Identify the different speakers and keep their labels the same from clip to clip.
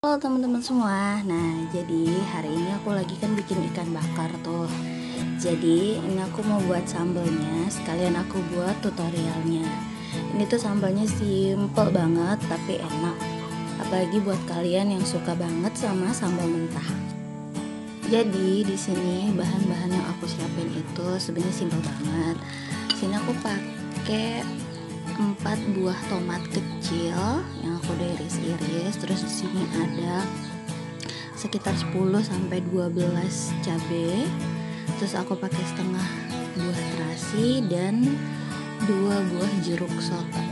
Speaker 1: Halo teman-teman semua. Nah, jadi hari ini aku lagi kan bikin ikan bakar tuh. Jadi ini aku mau buat sambelnya, sekalian aku buat tutorialnya. Ini tuh sambalnya simple banget tapi enak. Apalagi buat kalian yang suka banget sama sambal mentah. Jadi di sini bahan-bahan yang aku siapin itu sebenarnya simple banget. Sini aku pakai 4 buah tomat kecil yang aku udah iris-iris. Terus di sini ada sekitar 10 sampai 12 cabai. Terus aku pakai setengah buah terasi dan 2 buah jeruk soto.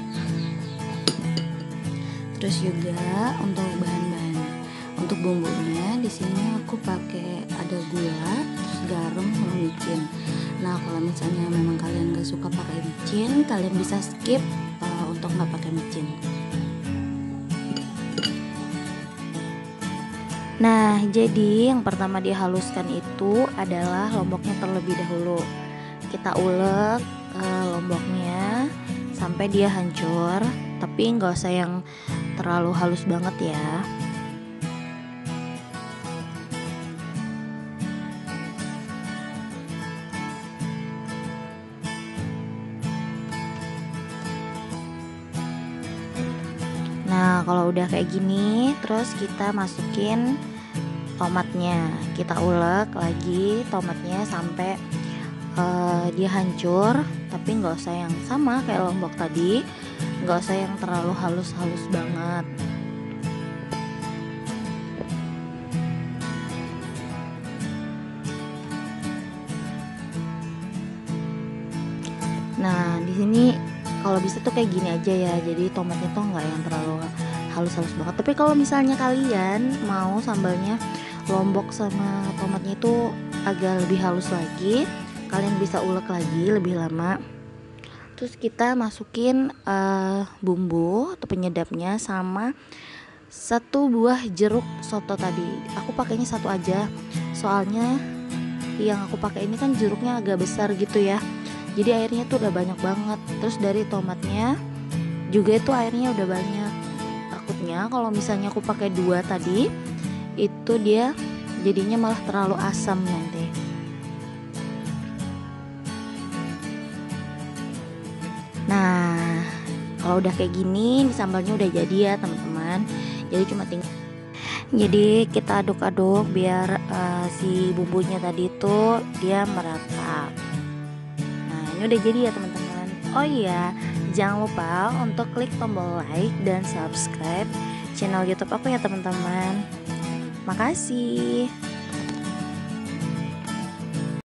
Speaker 1: Terus juga untuk bahan-bahan untuk bumbunya di sini aku pakai ada gula, terus garam, sama micin. Nah, kalau misalnya memang kalian gak suka pakai micin, kalian bisa skip untuk nggak pakai micin. Nah, jadi yang pertama dihaluskan itu adalah lomboknya terlebih dahulu. Kita ulek lomboknya sampai dia hancur, tapi nggak usah yang terlalu halus banget ya. Nah, kalau udah kayak gini, terus kita masukin tomatnya. Kita ulek lagi tomatnya sampai dia hancur, tapi nggak usah yang sama kayak lombok tadi, nggak usah yang terlalu halus-halus banget. Nah, di sini kalau bisa tuh kayak gini aja ya. Jadi tomatnya tuh nggak yang terlalu halus-halus banget. Tapi kalau misalnya kalian mau sambalnya lombok sama tomatnya itu agak lebih halus lagi, kalian bisa ulek lagi lebih lama. Terus kita masukin bumbu atau penyedapnya sama 1 buah jeruk soto tadi. Aku pakainya 1 aja, soalnya yang aku pakai ini kan jeruknya agak besar gitu ya. Jadi airnya tuh udah banyak banget. Terus dari tomatnya juga itu airnya udah banyak. Takutnya kalau misalnya aku pakai 2 tadi, itu dia jadinya malah terlalu asam nanti. Nah, kalau udah kayak gini, sambalnya udah jadi ya teman-teman. Jadi cuma tinggal. Jadi kita aduk-aduk biar si bumbunya tadi itu dia merata. Nah, ini udah jadi ya teman-teman. Oh iya, jangan lupa untuk klik tombol like dan subscribe channel YouTube aku ya teman-teman. Makasih.